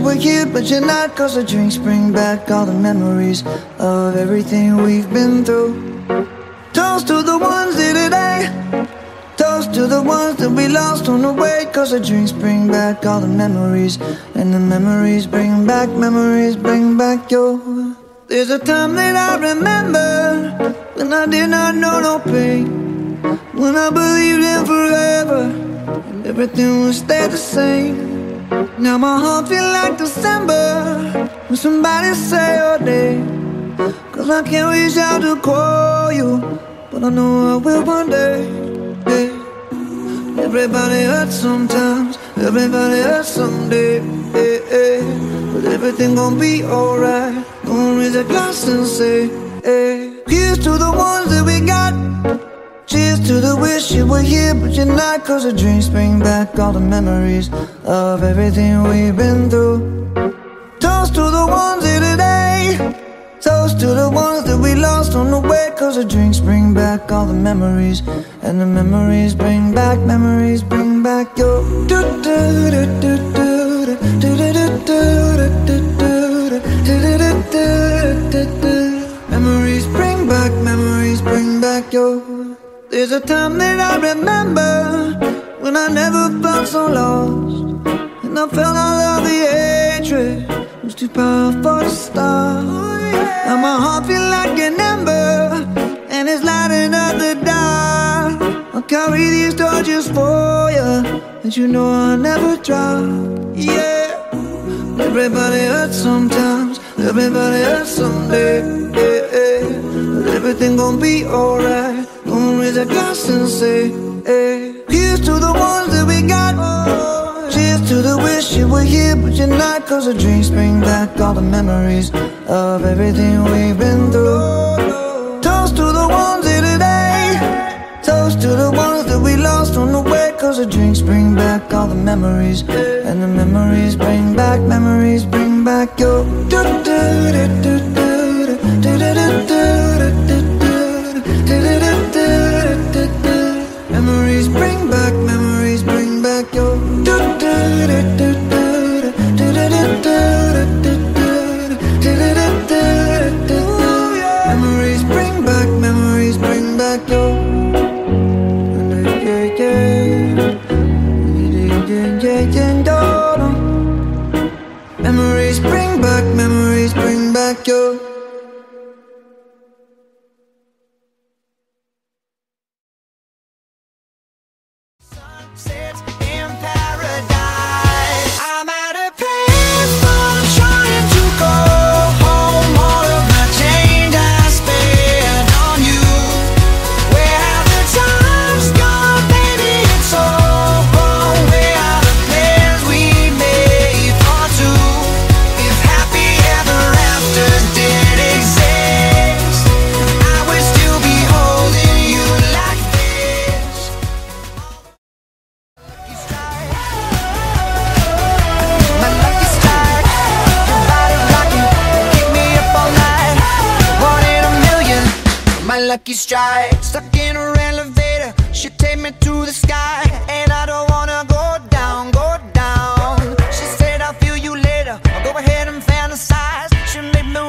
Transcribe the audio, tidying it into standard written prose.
were here, but you're not. Cause the drinks bring back all the memories of everything we've been through. Toast to the ones here today. Toast to the ones that we lost on the way. Cause the drinks bring back all the memories, and the memories bring back your. There's a time that I remember when I did not know no pain, when I believed in forever and everything would stay the same. Now my heart feel like December when somebody say your name. Cause I can't reach out to call you, but I know I will one day. Hey. Everybody hurts sometimes, everybody hurts someday. Hey, hey. But everything gon' be alright. Gonna raise a glass and say, hey. Here's to the ones that we got. Cheers to the wish you were here, but you're not. Cause the drinks bring back all the memories of everything we've been through. Toast to the ones here today. Toast to the ones that we lost on the way. Cause the drinks bring back all the memories, and the memories bring back your. Memories bring back your. There's a time that I remember when I never felt so lost, and I felt all of the hatred was too powerful to stop. Now my heart feel like an ember, and it's lighting up the dark. I'll carry these torches for you, and you know I'll never drop. Yeah. Everybody hurts sometimes, everybody hurts someday. Yeah, yeah. But everything gon' be alright. Gonna raise a glass and say, hey. Here's to the ones that we got. Cheers to the wish you were here, but you're not. Cause the drinks bring back all the memories of everything we've been through. Toast to the ones here today. Toast to the ones that we lost on the way. Cause the drinks bring back all the memories, and the memories bring back your. Memories bring back your. Memories bring back your. Memories bring back your. Sunsets in paradise. I'm at a place I'm trying to go home. All of my change I spent on you. Where have the times gone, baby? It's all gone. Where are the plans we made for two? If happy ever after did exist, I would still be holding you like this. My lucky strike, your body rocking, keep me up all night. One in a million, my lucky strike. Stuck in her elevator, she take me to the sky, and I don't wanna go down, go down. She said I'll feel you later, I'll go ahead and fantasize. She made me